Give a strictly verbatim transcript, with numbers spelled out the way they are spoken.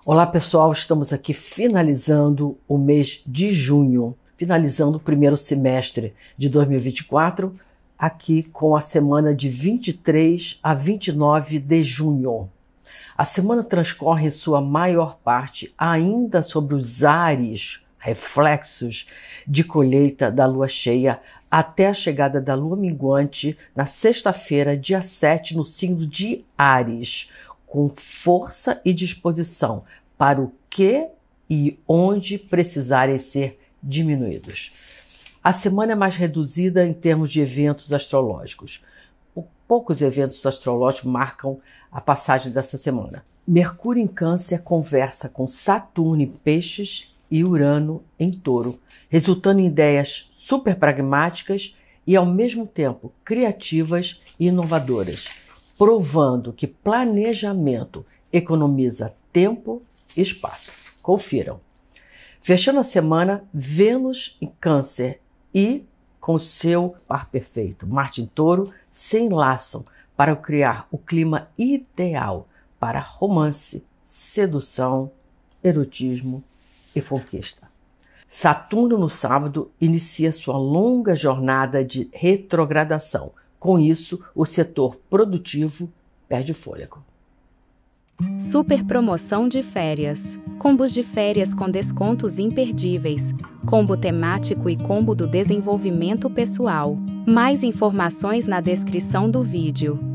Olá pessoal, estamos aqui finalizando o mês de junho, finalizando o primeiro semestre de dois mil e vinte e quatro, aqui com a semana de vinte e três a vinte e nove de junho. A semana transcorre em sua maior parte ainda sobre os ares, reflexos de colheita da lua cheia, até a chegada da lua minguante na sexta-feira, dia sete, no signo de Áries, com força e disposição para o que e onde precisarem ser diminuídos. A semana é mais reduzida em termos de eventos astrológicos. Poucos eventos astrológicos marcam a passagem dessa semana. Mercúrio em Câncer conversa com Saturno em Peixes e Urano em Touro, resultando em ideias super pragmáticas e, ao mesmo tempo, criativas e inovadoras, provando que planejamento economiza tempo e espaço. Confiram. Fechando a semana, Vênus em Câncer e, com seu par perfeito, Marte em Touro, se enlaçam para criar o clima ideal para romance, sedução, erotismo e conquista. Saturno, no sábado, inicia sua longa jornada de retrogradação. Com isso, o setor produtivo perde fôlego. Super promoção de férias. Combos de férias com descontos imperdíveis. Combo temático e combo do desenvolvimento pessoal. Mais informações na descrição do vídeo.